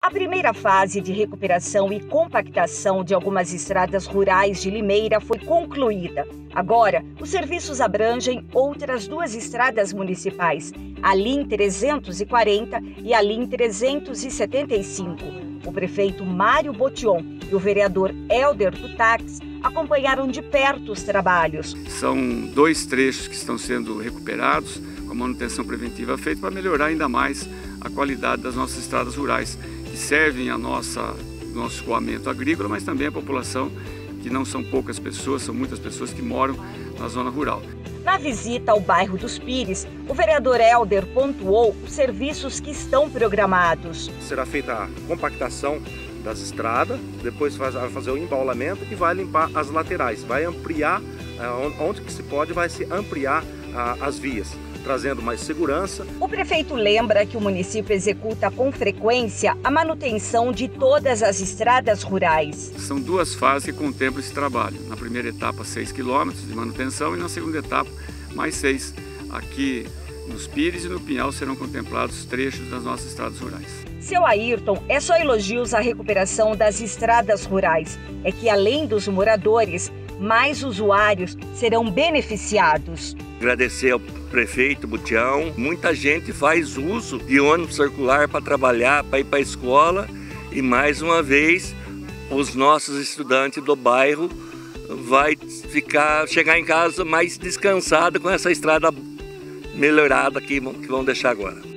A primeira fase de recuperação e compactação de algumas estradas rurais de Limeira foi concluída. Agora, os serviços abrangem outras duas estradas municipais, a LIM 340 e a LIM 375. O prefeito Mário Botion e o vereador Hélder do Táxi acompanharam de perto os trabalhos. São dois trechos que estão sendo recuperados com a manutenção preventiva feita para melhorar ainda mais a qualidade das nossas estradas rurais, que servem a nosso escoamento agrícola, mas também a população, que não são poucas pessoas, são muitas pessoas que moram na zona rural. Na visita ao bairro dos Pires, o vereador Hélder pontuou os serviços que estão programados. Será feita a compactação das estradas, depois vai fazer o embaulamento e vai limpar as laterais, vai ampliar, onde que se pode, vai se ampliar as vias, trazendo mais segurança. O prefeito lembra que o município executa com frequência a manutenção de todas as estradas rurais. São duas fases que contemplam esse trabalho. Na primeira etapa, 6 quilômetros de manutenção e na segunda etapa, mais 6. Aqui nos Pires e no Pinhal serão contemplados trechos das nossas estradas rurais. Seu Ayrton, é só elogios à recuperação das estradas rurais. É que além dos moradores, mais usuários serão beneficiados. Agradecer ao prefeito Botion. Muita gente faz uso de ônibus circular para trabalhar, para ir para a escola, e mais uma vez os nossos estudantes do bairro vai chegar em casa mais descansado com essa estrada melhorada que vão deixar agora.